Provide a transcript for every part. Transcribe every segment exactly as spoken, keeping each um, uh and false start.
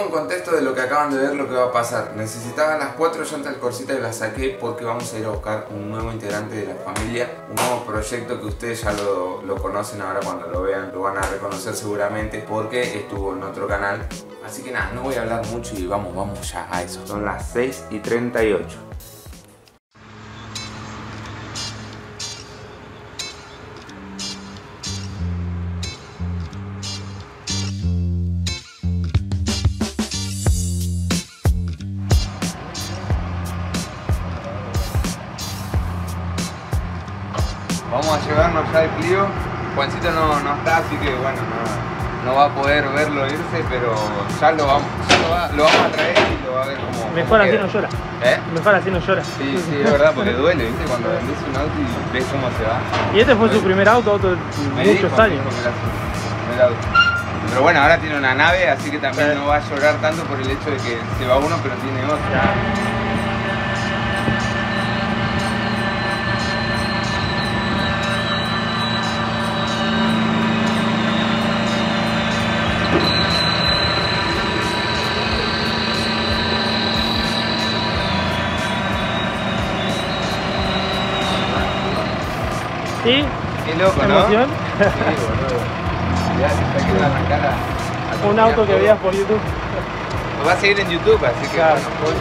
en contexto de lo que acaban de ver, lo que va a pasar. Necesitaban las cuatro llantas del Corsita y las saqué porque vamos a ir a buscar un nuevo integrante de la familia. Un nuevo proyecto que ustedes ya lo, lo conocen, ahora cuando lo vean lo van a reconocer seguramente porque estuvo en otro canal. Así que nada, no voy a hablar mucho y vamos, vamos ya a eso. Son las seis y treinta y ocho. Vamos a llevarnos ya el Clio. Juancito no, no está, así que bueno, no, no va a poder verlo irse, pero ya lo vamos, ya lo, va, lo vamos a traer y lo va a ver como... Mejor así no llora. ¿Eh? Mejor así no llora. Sí, sí, es verdad, porque duele, ¿viste? Cuando vendés un auto y ves cómo se va. Y este fue su primer auto, auto de muchos años. Pero bueno, ahora tiene una nave, así que también no va a llorar tanto por el hecho de que se va uno, pero tiene otro. ¿Sí? Qué loco, ¿no? ¿Emoción? Sí, boludo. Ya se está quedando la cara. Un auto que veías por YouTube. Lo va a seguir en YouTube, así que claro. Bueno,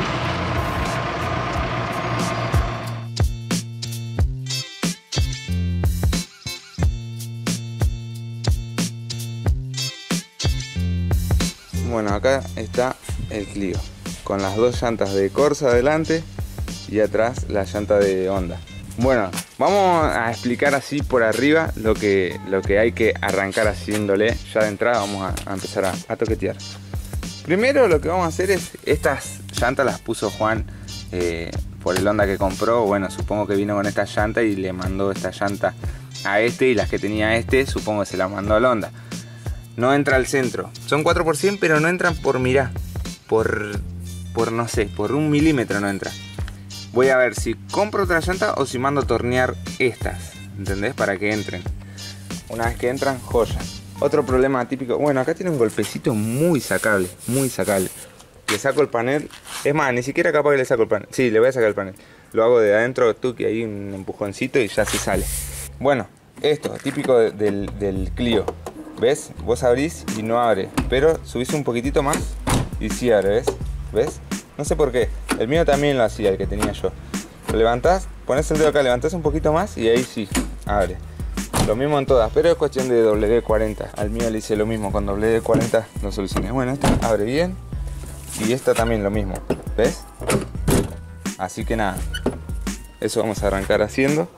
pues. Bueno, acá está el Clio, con las dos llantas de Corsa adelante y atrás la llanta de Honda. Bueno, vamos a explicar así por arriba lo que, lo que hay que arrancar haciéndole. Ya de entrada vamos a, a empezar a, a toquetear. Primero lo que vamos a hacer es, estas llantas las puso Juan eh, por el Honda que compró. Bueno, supongo que vino con esta llanta y le mandó esta llanta a este, y las que tenía este supongo que se las mandó al Honda. No entra al centro, son cuatro por cien, pero no entran por, mirá, por, por no sé, por un milímetro no entra. Voy a ver si compro otra llanta o si mando a tornear estas, ¿entendés? Para que entren. Una vez que entran, joya. Otro problema típico, bueno, acá tiene un golpecito muy sacable, muy sacable. Le saco el panel, es más, ni siquiera capaz que le saco el panel. Sí, le voy a sacar el panel. Lo hago de adentro, tú, que hay un empujoncito y ya se sale. Bueno, esto, típico de, del, del Clio. ¿Ves? Vos abrís y no abre, pero subís un poquitito más y sí abre, ¿ves? ¿Ves? No sé por qué, el mío también lo hacía, el que tenía yo. Lo levantás, pones el dedo acá, levantás un poquito más y ahí sí, abre. Lo mismo en todas, pero es cuestión de W D cuarenta. Al mío le hice lo mismo, con W D cuarenta lo solucioné. Bueno, esta abre bien y esta también lo mismo, ¿ves? Así que nada, eso vamos a arrancar haciendo.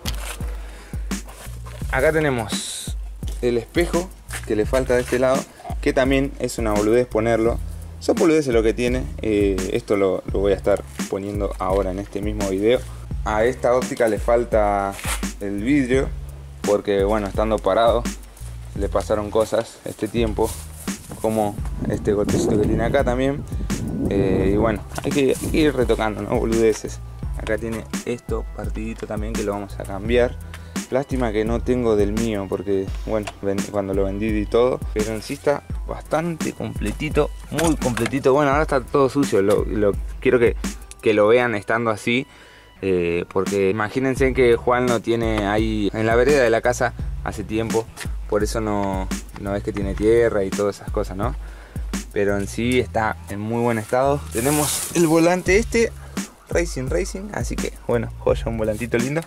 Acá tenemos el espejo que le falta de este lado, que también es una boludez ponerlo. Son boludeces lo que tiene, eh, esto lo, lo voy a estar poniendo ahora en este mismo video. A esta óptica le falta el vidrio, porque bueno, estando parado le pasaron cosas este tiempo, como este golpecito que tiene acá también. Eh, y bueno, hay que, hay que ir retocando, ¿no? Boludeces. Acá tiene esto partidito también, que lo vamos a cambiar. Lástima que no tengo del mío, porque bueno, cuando lo vendí y todo, pero en sí está bastante completito, muy completito. Bueno, ahora está todo sucio, lo, lo quiero que, que lo vean estando así, eh, porque imagínense que Juan lo tiene ahí en la vereda de la casa hace tiempo, por eso no, no es que tiene tierra y todas esas cosas, ¿no? Pero en sí está en muy buen estado. Tenemos el volante este, Racing Racing, así que bueno, joya, un volantito lindo.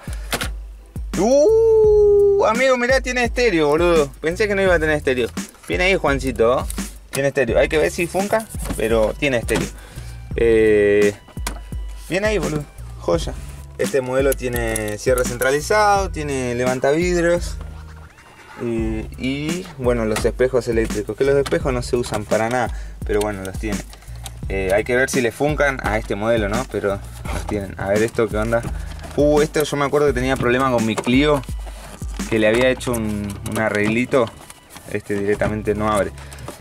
Uh, amigo, mirá, tiene estéreo, boludo. Pensé que no iba a tener estéreo. Viene ahí Juancito, ¿no? Tiene estéreo. Hay que ver si funca, pero tiene estéreo. Eh, viene ahí, boludo. Joya. Este modelo tiene cierre centralizado, tiene levantavidrios. Y, y bueno, los espejos eléctricos. Que los espejos no se usan para nada, pero bueno, los tiene. Eh, hay que ver si le funcan a este modelo, ¿no? Pero los tienen. A ver esto, ¿qué onda? Uh, esto yo me acuerdo que tenía problema con mi Clio, que le había hecho un, un arreglito. Este directamente no abre.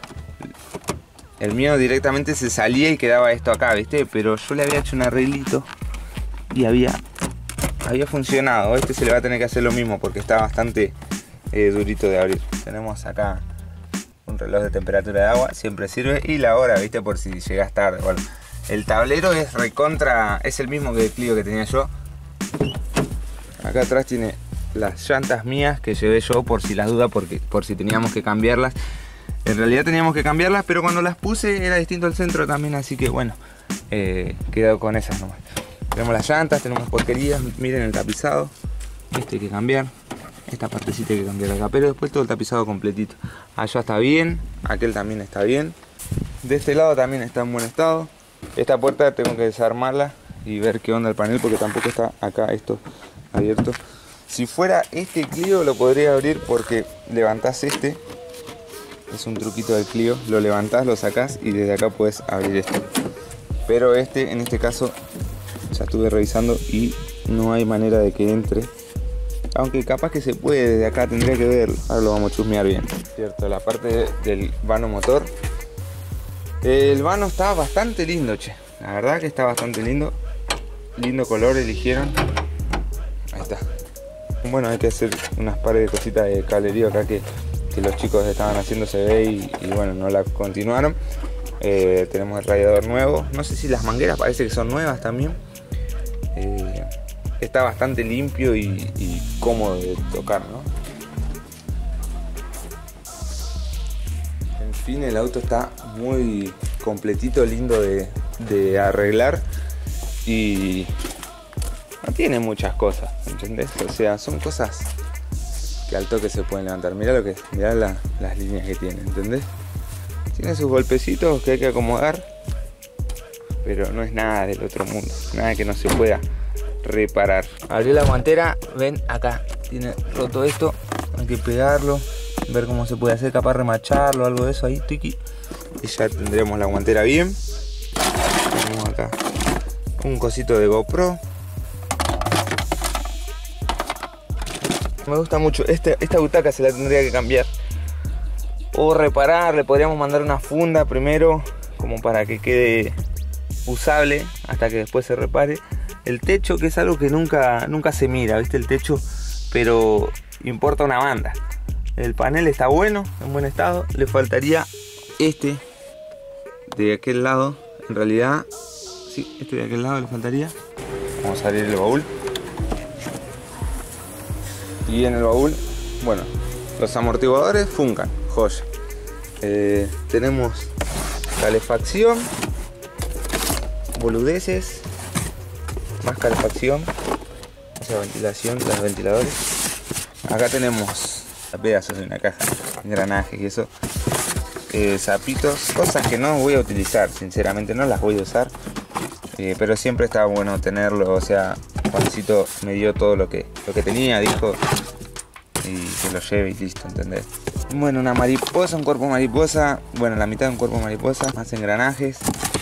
El mío directamente se salía y quedaba esto acá, ¿viste? Pero yo le había hecho un arreglito y había, había funcionado. Este se le va a tener que hacer lo mismo porque está bastante eh, durito de abrir. Tenemos acá un reloj de temperatura de agua, siempre sirve. Y la hora, viste, por si llegas tarde. Bueno, el tablero es recontra, es el mismo que el Clio que tenía yo. Acá atrás tiene las llantas mías que llevé yo por si las dudas, porque, por si teníamos que cambiarlas. En realidad teníamos que cambiarlas, pero cuando las puse era distinto el centro también, así que bueno, eh, quedó con esas nomás. Tenemos las llantas, tenemos porquerías, miren el tapizado. Este hay que cambiar, esta partecita hay que cambiar acá, pero después todo el tapizado completito. Allá está bien, aquel también está bien. De este lado también está en buen estado. Esta puerta tengo que desarmarla y ver qué onda el panel, porque tampoco está acá esto abierto. Si fuera este Clio lo podría abrir porque levantás este. Es un truquito del Clio, lo levantás, lo sacás y desde acá puedes abrir esto. Pero este, en este caso, ya estuve revisando y no hay manera de que entre. Aunque capaz que se puede, desde acá tendría que verlo. Ahora lo vamos a chusmear bien. Cierto, la parte del vano motor. El vano está bastante lindo, che. La verdad que está bastante lindo. Lindo color eligieron. Ahí está. Bueno, hay que hacer unas pares de cositas de cablerío acá que, que los chicos estaban haciendo, se ve y, y bueno, no la continuaron. Eh, tenemos el radiador nuevo. No sé si las mangueras parece que son nuevas también. Eh, está bastante limpio y, y cómodo de tocar, ¿no? En fin, el auto está muy completito, lindo de, de arreglar y no tiene muchas cosas, ¿entendés? O sea, son cosas que al toque se pueden levantar. Mirá lo que, mirá la, las líneas que tiene, ¿entendés? Tiene sus golpecitos que hay que acomodar, pero no es nada del otro mundo, nada que no se pueda reparar. Abrí la guantera, ven acá, tiene roto esto, hay que pegarlo, ver cómo se puede hacer, capaz remacharlo, algo de eso ahí, tiki, y ya tendremos la guantera bien. Tenemos acá un cosito de GoPro. Me gusta mucho, este, esta butaca se la tendría que cambiar o reparar, le podríamos mandar una funda primero como para que quede usable hasta que después se repare. El techo, que es algo que nunca, nunca se mira, ¿viste? El techo, pero importa una banda. El panel está bueno, en buen estado. Le faltaría este de aquel lado. En realidad, sí, este de aquel lado le faltaría. Vamos a abrir el baúl. Y en el baúl, bueno, los amortiguadores funcan, joya. Eh, tenemos calefacción, boludeces. Más calefacción, esa ventilación, los ventiladores. Acá tenemos pedazos de una caja, engranajes y eso, eh, zapitos, cosas que no voy a utilizar, sinceramente no las voy a usar, eh, pero siempre está bueno tenerlo. O sea, Juancito me dio todo lo que, lo que tenía, dijo, y que lo lleve y listo, ¿entendés? Bueno, una mariposa, un cuerpo mariposa, bueno, la mitad de un cuerpo mariposa, más engranajes.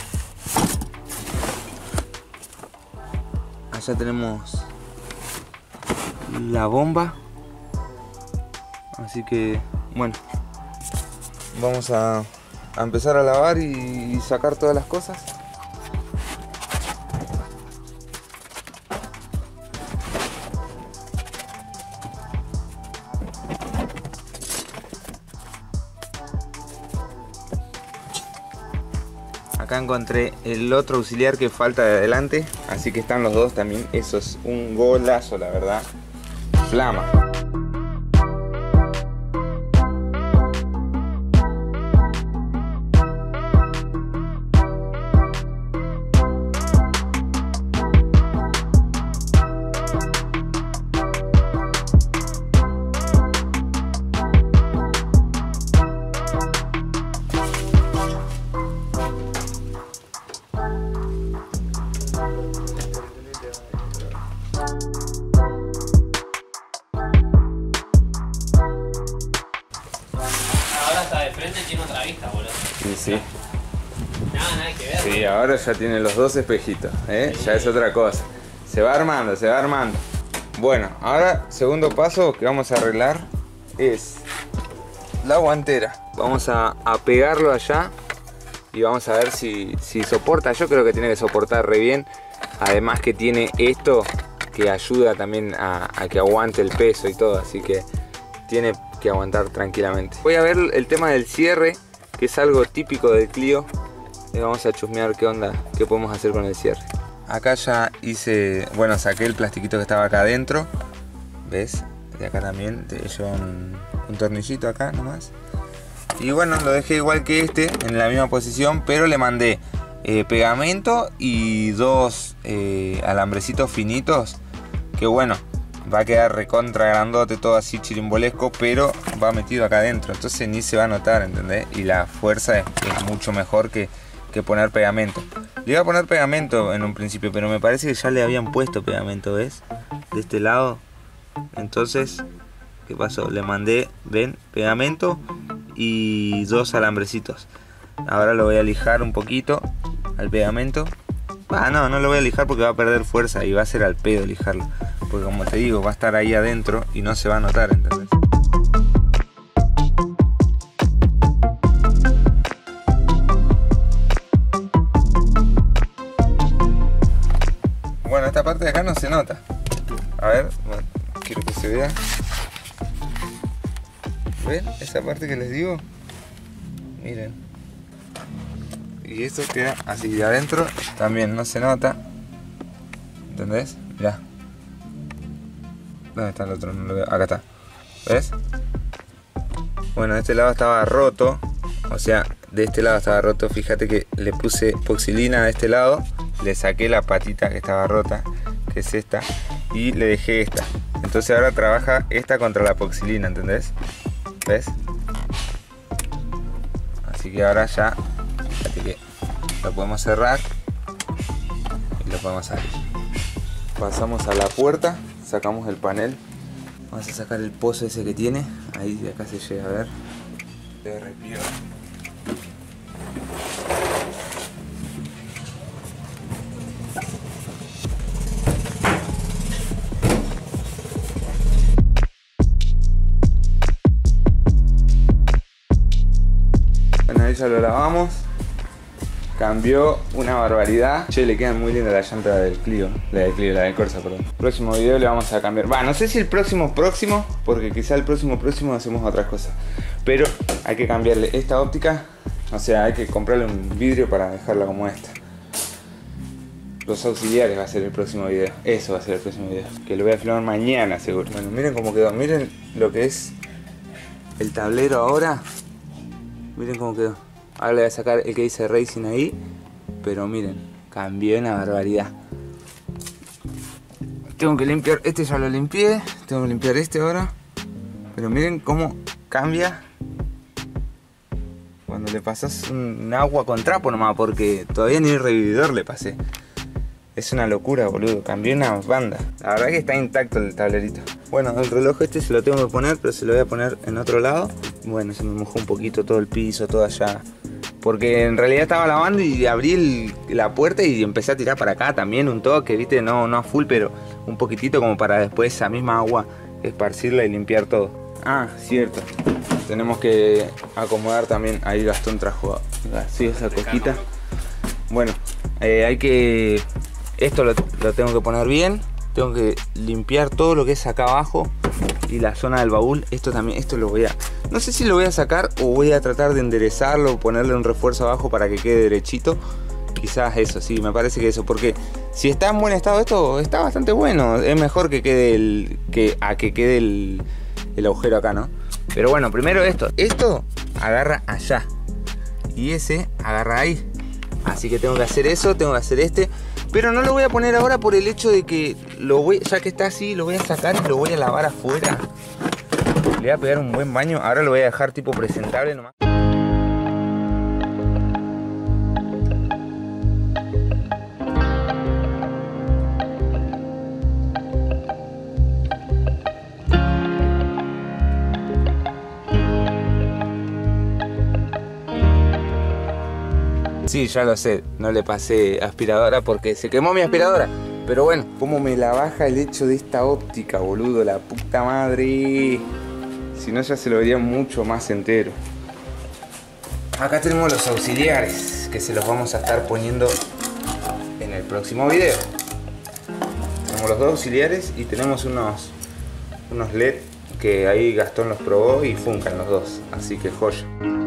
Ya tenemos la bomba, así que bueno, vamos a, a empezar a lavar y, y sacar todas las cosas. Acá encontré el otro auxiliar que falta de adelante, así que están los dos también. Eso es un golazo, la verdad. Flama. Tiene otra vista, boludo. Sí, sí. Nada, nada que ver. Sí, ahora ya tiene los dos espejitos, ¿eh? Sí. Ya es otra cosa. Se va armando, se va armando. Bueno, ahora segundo paso que vamos a arreglar es la guantera. Vamos a, a pegarlo allá y vamos a ver si, si soporta. Yo creo que tiene que soportar re bien. Además que tiene esto que ayuda también a, a que aguante el peso y todo. Así que tiene que aguantar tranquilamente. Voy a ver el tema del cierre, que es algo típico del Clio. Y vamos a chusmear qué onda, qué podemos hacer con el cierre. Acá ya hice, bueno, saqué el plastiquito que estaba acá adentro. ¿Ves? Y acá también te lleva un, un tornillito acá nomás. Y bueno, lo dejé igual que este, en la misma posición, pero le mandé eh, pegamento y dos eh, alambrecitos finitos. Que bueno, va a quedar recontra grandote, todo así chirimbolesco, pero va metido acá adentro. Entonces ni se va a notar, ¿entendés? Y la fuerza es, es mucho mejor que, que poner pegamento. Le iba a poner pegamento en un principio, pero me parece que ya le habían puesto pegamento, ¿ves? De este lado. Entonces, ¿qué pasó? Le mandé, ven, pegamento y dos alambrecitos. Ahora lo voy a lijar un poquito al pegamento. Ah, no, no lo voy a lijar porque va a perder fuerza y va a ser al pedo lijarlo. Porque como te digo, va a estar ahí adentro y no se va a notar, ¿entendés? Bueno, esta parte de acá no se nota. A ver, bueno, quiero que se vea. ¿Ven? Esa parte que les digo. Miren. Y esto queda así de adentro. También no se nota. ¿Entendés? Mirá. ¿Dónde está el otro? No lo veo. Acá está. ¿Ves? Bueno, este lado estaba roto. O sea, de este lado estaba roto. Fíjate que le puse epoxilina a este lado. Le saqué la patita que estaba rota, que es esta, y le dejé esta. Entonces ahora trabaja esta contra la epoxilina, ¿entendés? ¿Ves? Así que ahora ya, fíjate que lo podemos cerrar y lo podemos salir. Pasamos a la puerta, sacamos el panel. Vamos a sacar el pozo ese que tiene. Ahí de acá se llega a ver. De respiro. Ya lo lavamos, cambió una barbaridad. Che, le quedan muy linda la llanta del Clio, la del Clio, la del Corsa, perdón. Próximo video le vamos a cambiar, va, no sé si el próximo próximo, porque quizá el próximo próximo hacemos otras cosas, pero hay que cambiarle esta óptica, o sea, hay que comprarle un vidrio para dejarla como esta. Los auxiliares va a ser el próximo video, eso va a ser el próximo video, que lo voy a filmar mañana seguro. Bueno, miren cómo quedó, miren lo que es el tablero ahora, miren cómo quedó. Ahora le voy a sacar el que dice Racing ahí. Pero miren, cambió una barbaridad. Tengo que limpiar, este ya lo limpié. Tengo que limpiar este ahora. Pero miren cómo cambia cuando le pasas un agua con trapo nomás. Porque todavía ni el revividor le pasé. Es una locura, boludo, cambié una banda. La verdad que está intacto el tablerito. Bueno, el reloj este se lo tengo que poner, pero se lo voy a poner en otro lado. Bueno, se me mojó un poquito todo el piso, todo allá. Porque en realidad estaba lavando y abrí el, la puerta y empecé a tirar para acá también un toque, viste, no, no a full, pero un poquitito como para después esa misma agua esparcirla y limpiar todo. Ah, cierto. Tenemos que acomodar también, ahí Gastón trajo así esa cosquita. Bueno, eh, hay que... Esto lo, lo tengo que poner bien. Tengo que limpiar todo lo que es acá abajo y la zona del baúl. Esto también, esto lo voy a... No sé si lo voy a sacar o voy a tratar de enderezarlo o ponerle un refuerzo abajo para que quede derechito. Quizás eso, sí, me parece que eso. Porque si está en buen estado esto, está bastante bueno. Es mejor que quede el... que a que quede el, el agujero acá, ¿no? Pero bueno, primero esto. Esto agarra allá. Y ese agarra ahí. Así que tengo que hacer eso, tengo que hacer este. Pero no lo voy a poner ahora por el hecho de que lo voy, ya que está así, lo voy a sacar y lo voy a lavar afuera. Le voy a pegar un buen baño. Ahora lo voy a dejar tipo presentable nomás. Sí, ya lo sé, no le pasé aspiradora porque se quemó mi aspiradora. Pero bueno, cómo me la baja el hecho de esta óptica, boludo, la puta madre. Si no ya se lo vería mucho más entero. Acá tenemos los auxiliares, que se los vamos a estar poniendo en el próximo video. Tenemos los dos auxiliares y tenemos unos, unos L E D que ahí Gastón los probó y funcan los dos, así que joya.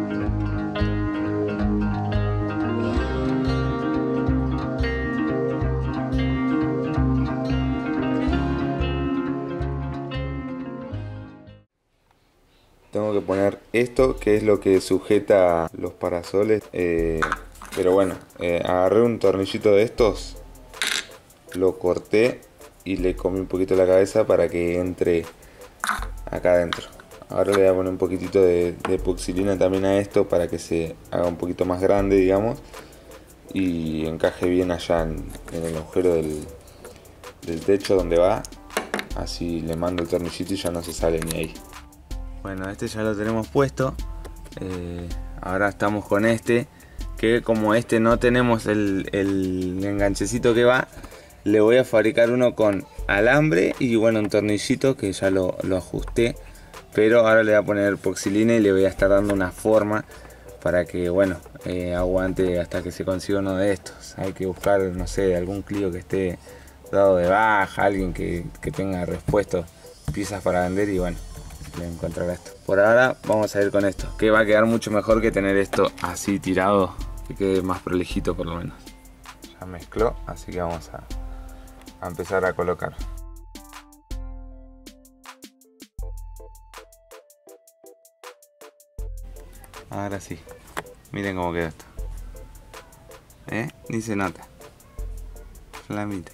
Tengo que poner esto, que es lo que sujeta los parasoles. Eh, pero bueno, eh, agarré un tornillito de estos, lo corté y le comí un poquito la cabeza para que entre acá adentro. Ahora le voy a poner un poquitito de, de epoxilina también a esto para que se haga un poquito más grande, digamos, y encaje bien allá en, en el agujero del, del techo donde va. Así le mando el tornillito y ya no se sale ni ahí. Bueno, este ya lo tenemos puesto. Eh, ahora estamos con este, que como este no tenemos el, el enganchecito que va, le voy a fabricar uno con alambre y bueno, un tornillito que ya lo, lo ajusté. Pero ahora le voy a poner epoxilina y le voy a estar dando una forma para que, bueno, eh, aguante hasta que se consiga uno de estos. Hay que buscar, no sé, algún Clio que esté dado de baja, alguien que, que tenga repuestos, piezas para vender y bueno, voy a encontrar esto. Por ahora vamos a ir con esto, que va a quedar mucho mejor que tener esto así tirado, que quede más prolijito por lo menos. Ya mezcló, así que vamos a, a empezar a colocar. Ahora sí, miren cómo queda esto. ¿Eh? Ni se nota. Flamita.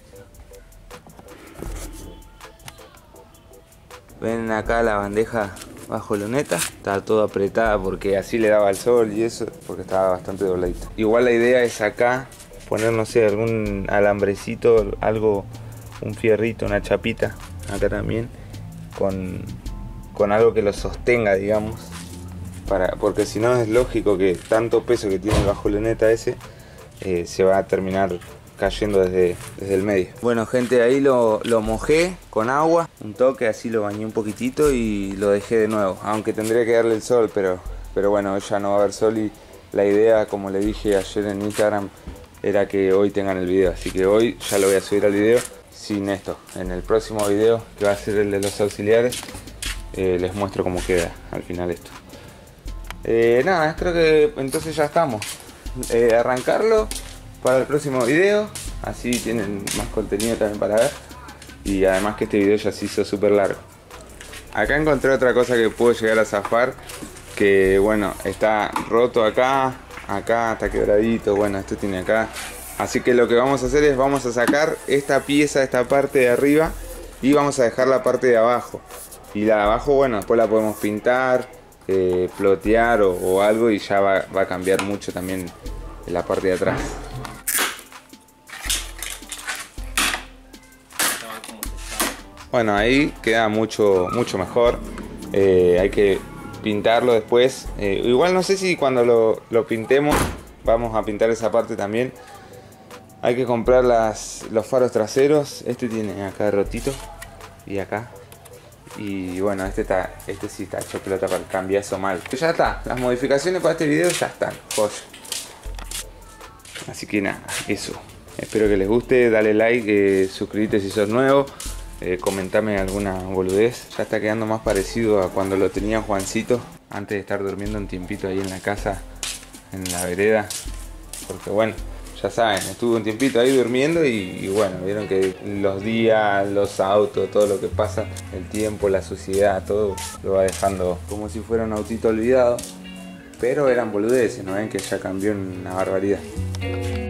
Ven acá la bandeja bajo luneta, está todo apretada porque así le daba el sol y eso, porque estaba bastante dobladita. Igual la idea es acá poner, no sé, algún alambrecito, algo, un fierrito, una chapita, acá también, con, con algo que lo sostenga, digamos, para, porque si no es lógico que tanto peso que tiene el bajo luneta ese, eh, se va a terminar cayendo desde, desde el medio. Bueno gente, ahí lo, lo mojé con agua, un toque, así lo bañé un poquitito y lo dejé de nuevo, aunque tendría que darle el sol, pero, pero bueno, ya no va a haber sol y la idea, como le dije ayer en Instagram, era que hoy tengan el video, así que hoy ya lo voy a subir al video sin esto. En el próximo video, que va a ser el de los auxiliares, eh, les muestro cómo queda al final esto. Eh, nada, creo que entonces ya estamos. Eh, arrancarlo para el próximo video, así tienen más contenido también para ver, y además que este video ya se hizo súper largo. Acá encontré otra cosa que puedo llegar a zafar, que bueno, está roto acá, acá está quebradito, bueno, esto tiene acá, así que lo que vamos a hacer es vamos a sacar esta pieza, esta parte de arriba, y vamos a dejar la parte de abajo, y la de abajo, bueno, después la podemos pintar, eh, plotear o, o algo, y ya va, va a cambiar mucho también la parte de atrás. Bueno, ahí queda mucho, mucho mejor. Eh, hay que pintarlo después. Eh, igual no sé si cuando lo, lo pintemos vamos a pintar esa parte también. Hay que comprar las, los faros traseros. Este tiene acá rotito y acá. Y bueno, este está, este sí está hecho pelota para el cambiazo mal. Ya está, las modificaciones para este video ya están. Joya. Así que nada, eso. Espero que les guste. Dale like, eh, suscríbete si sos nuevo. Eh, comentame alguna boludez. Ya está quedando más parecido a cuando lo tenía Juancito, antes de estar durmiendo un tiempito ahí en la casa, en la vereda, porque bueno, ya saben, estuve un tiempito ahí durmiendo y, y bueno, vieron que los días, los autos, todo lo que pasa, el tiempo, la suciedad, todo lo va dejando como si fuera un autito olvidado, pero eran boludeces, no ven que ya cambió una barbaridad.